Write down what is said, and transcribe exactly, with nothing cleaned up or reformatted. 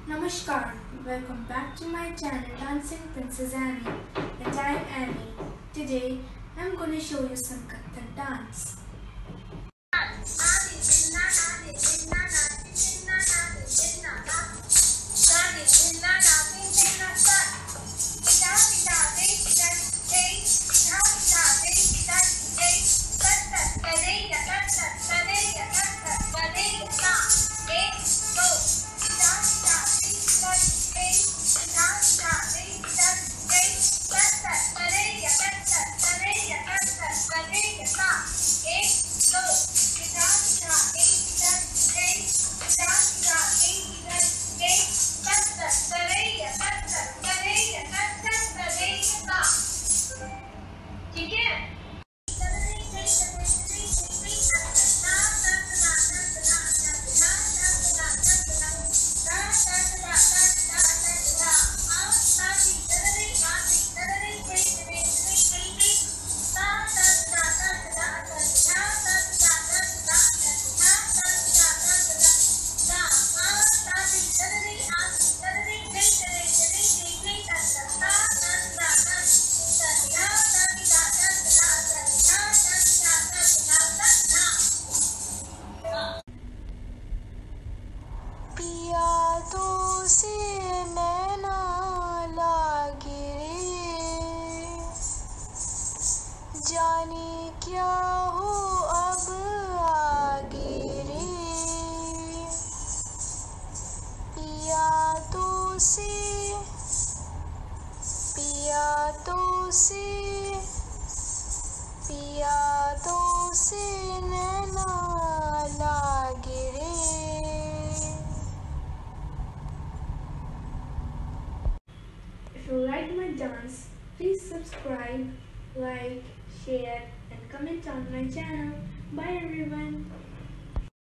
Namaskar, welcome back to my channel Dancing Princess Annie, and I'm Annie. Today I'm going to show you some Kathak dance. यादों से नैना लागे रे, जाने क्या हो अब आगे रे। यादों से यादों से यादों से नैना लागे रे। If you like my dance, please subscribe, like, share and comment on my channel. Bye everyone.